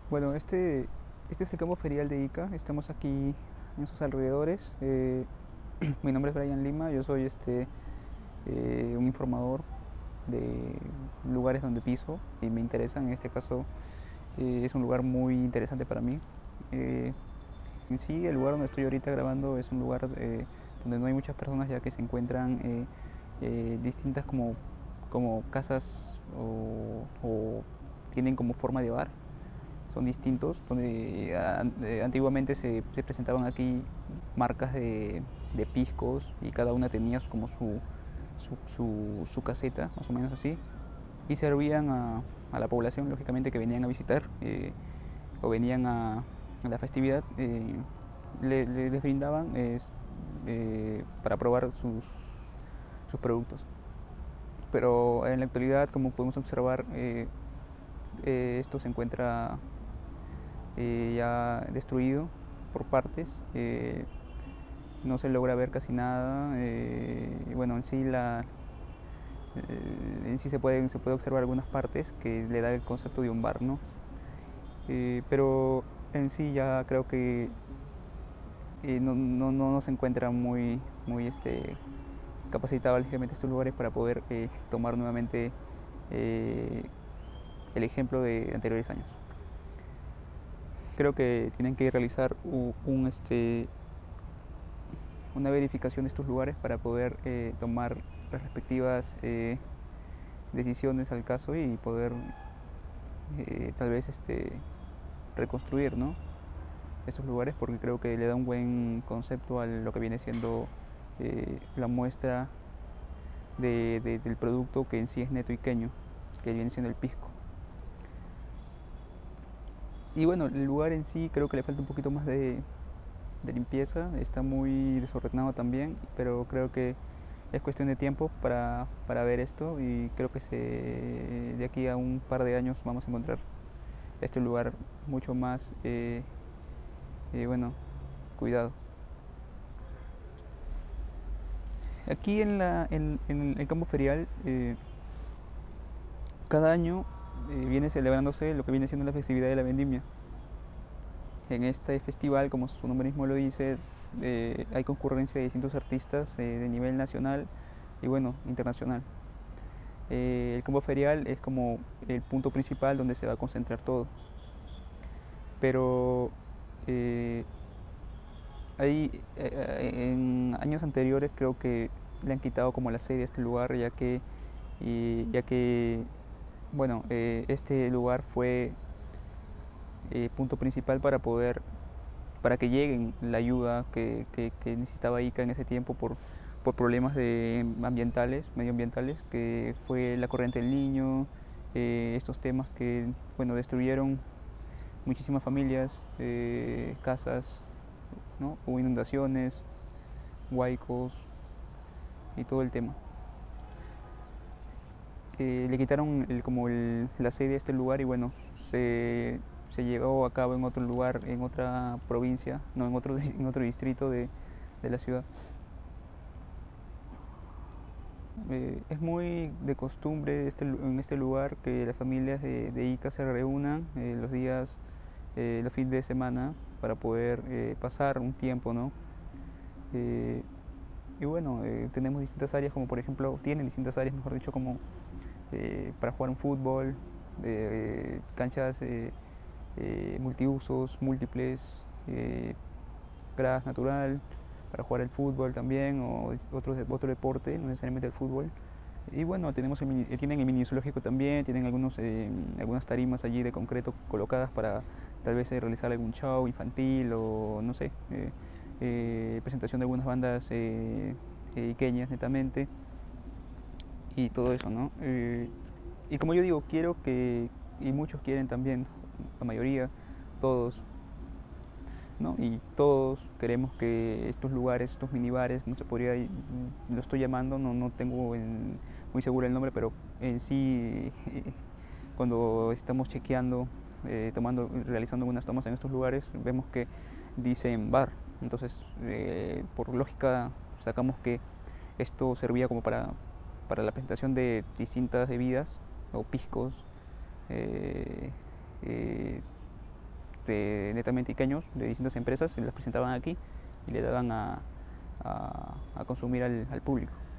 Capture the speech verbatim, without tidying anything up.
Bueno, este, este es el campo ferial de Ica. Estamos aquí en sus alrededores. Eh, mi nombre es Brian Lima. Yo soy este, eh, un informador de lugares donde piso y me interesan. En este caso, eh, es un lugar muy interesante para mí. Eh, en sí, el lugar donde estoy ahorita grabando es un lugar eh, donde no hay muchas personas, ya que se encuentran eh, eh, distintas como, como casas o, o tienen como forma de bar. Son distintos, donde eh, antiguamente se, se, presentaban aquí marcas de, de, piscos y cada una tenía como su, su, su, su caseta, más o menos así, y servían a, a la población, lógicamente, que venían a visitar eh, o venían a, a la festividad, eh, le, le, les brindaban eh, eh, para probar sus, sus productos. Pero en la actualidad, como podemos observar, eh, eh, esto se encuentra eh, ya destruido por partes, eh, no se logra ver casi nada, eh, bueno, en sí, la, eh, en sí se, puede, se puede observar algunas partes que le da el concepto de un bar, ¿no? Eh, pero en sí ya creo que eh, no, no, no, no se encuentra muy, muy este, capacitado ligeramente estos lugares para poder eh, tomar nuevamente eh, el ejemplo de anteriores años. Creo que tienen que realizar un, un este, una verificación de estos lugares para poder eh, tomar las respectivas eh, decisiones al caso y poder eh, tal vez este, reconstruir, ¿no?, estos lugares, porque creo que le da un buen concepto a lo que viene siendo eh, la muestra de, de, del producto que en sí es neto iqueño, que viene siendo el pisco. Y bueno, el lugar en sí creo que le falta un poquito más de, de limpieza, está muy desordenado también, pero creo que es cuestión de tiempo para, para ver esto y creo que se, de aquí a un par de años vamos a encontrar este lugar mucho más, eh, eh, bueno, cuidado. Aquí en, la, en, en el campo ferial, eh, cada año eh, viene celebrándose lo que viene siendo la festividad de la vendimia. En este festival, como su nombre mismo lo dice, eh, hay concurrencia de distintos artistas eh, de nivel nacional y bueno, internacional. Eh, el campo ferial es como el punto principal donde se va a concentrar todo. Pero eh, hay, eh, en años anteriores creo que le han quitado como la sede a este lugar, ya que, y, ya que bueno, eh, este lugar fue eh, punto principal para poder, para que lleguen la ayuda que, que, que necesitaba Ica en ese tiempo por, por problemas de ambientales, medioambientales, que fue la corriente del Niño, eh, estos temas que, bueno, destruyeron muchísimas familias, eh, casas, ¿no? Hubo inundaciones, huaicos y todo el tema. Eh, le quitaron el, como el, la sede a este lugar y bueno, se, se llevó a cabo en otro lugar, en otra provincia, no, en otro, en otro distrito de, de la ciudad. Eh, es muy de costumbre este, en este lugar que las familias de, de Ica se reúnan eh, los días, eh, los fines de semana para poder eh, pasar un tiempo, ¿no? Eh, y bueno, eh, tenemos distintas áreas, como por ejemplo, tienen distintas áreas, mejor dicho, como eh, para jugar un fútbol, eh, canchas eh, eh, multiusos, múltiples, eh, gras natural, para jugar el fútbol también, o otro, otro deporte, no necesariamente el fútbol. Y bueno, tenemos el mini, tienen el mini zoológico también, tienen algunos, eh, algunas tarimas allí de concreto colocadas para tal vez eh, realizar algún show infantil o no sé, eh, eh, presentación de algunas bandas eh, eh, iqueñas netamente y todo eso, ¿no? Eh, y como yo digo, quiero que, y muchos quieren también, la mayoría, todos, ¿no? Y todos queremos que estos lugares, estos minibares, como se podría, lo estoy llamando, no, no tengo en, muy seguro el nombre, pero en sí, cuando estamos chequeando, eh, tomando, realizando algunas tomas en estos lugares, vemos que dicen bar. Entonces, eh, por lógica, sacamos que esto servía como para, para la presentación de distintas bebidas o piscos, eh, eh, de, netamente iqueños de distintas empresas, las presentaban aquí y le daban a, a, a consumir al, al público.